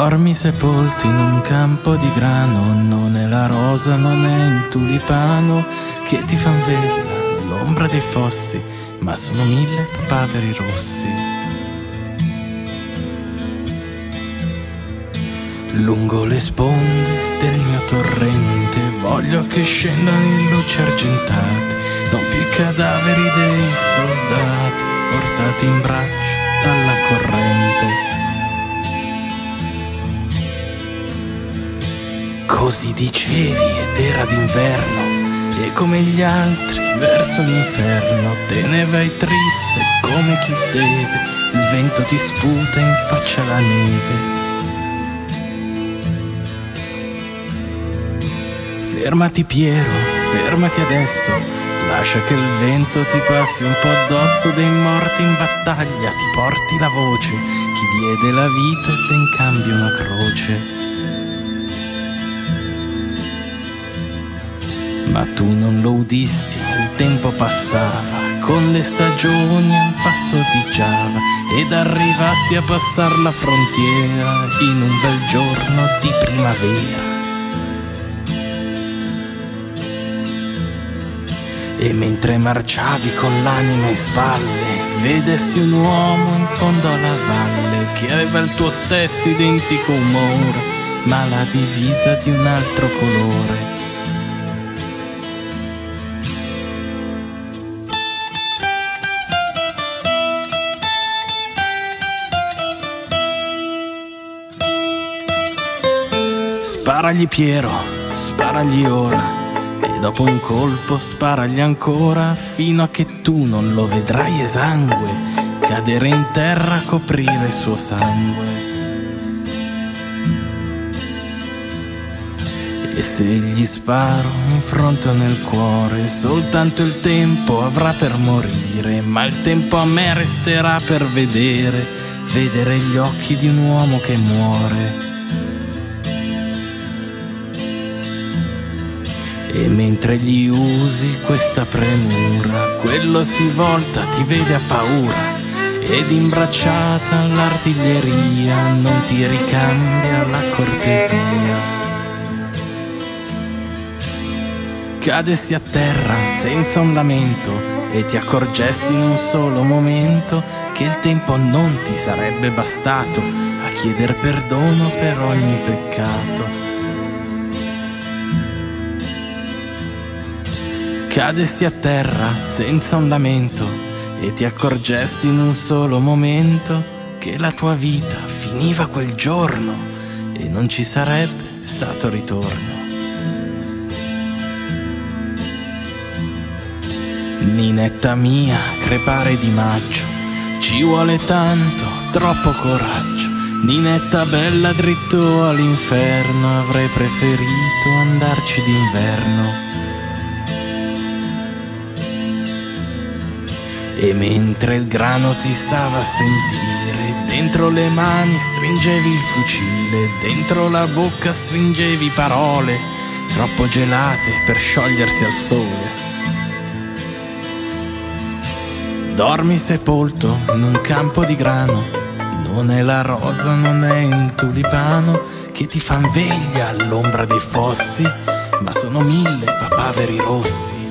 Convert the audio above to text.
Dormi sepolto in un campo di grano, non è la rosa, non è il tulipano che ti fan veglia l'ombra dei fossi, ma sono 1000 papaveri rossi. Lungo le sponde del mio torrente voglio che scendano in luci argentate, non più i cadaveri dei soldati portati in braccio dalla corrente. Così dicevi ed era d'inverno, e come gli altri verso l'inferno te ne vai triste come chi deve, il vento ti sputa in faccia la neve. Fermati Piero, fermati adesso, lascia che il vento ti passi un po' addosso, dei morti in battaglia ti porti la voce, chi diede la vita ebbe in cambio una croce. Ma tu non lo udisti, il tempo passava, con le stagioni al passo di Giava, ed arrivasti a passar la frontiera in un bel giorno di primavera. E mentre marciavi con l'anima in spalle, vedesti un uomo in fondo alla valle, che aveva il tuo stesso identico umore, ma la divisa di un altro colore. Sparagli Piero, sparagli ora, e dopo un colpo sparagli ancora, fino a che tu non lo vedrai esangue cadere in terra a coprire il suo sangue. E se gli sparo in fronte o nel cuore, soltanto il tempo avrà per morire, ma il tempo a me resterà per vedere gli occhi di un uomo che muore. E mentre gli usi questa premura, quello si volta, ti vede a paura, ed imbracciata all'artiglieria non ti ricambia la cortesia. Cadesti a terra senza un lamento, e ti accorgesti in un solo momento che il tempo non ti sarebbe bastato a chieder perdono per ogni peccato. Cadesti a terra senza un lamento, e ti accorgesti in un solo momento che la tua vita finiva quel giorno e non ci sarebbe stato ritorno. Ninetta mia, crepare di maggio, ci vuole tanto, troppo coraggio. Ninetta bella, dritto all'inferno, avrei preferito andarci d'inverno. E mentre il grano ti stava a sentire, dentro le mani stringevi il fucile, dentro la bocca stringevi parole troppo gelate per sciogliersi al sole. Dormi sepolto in un campo di grano, non è la rosa, non è il tulipano che ti fan veglia all'ombra dei fossi, ma sono 1000 papaveri rossi.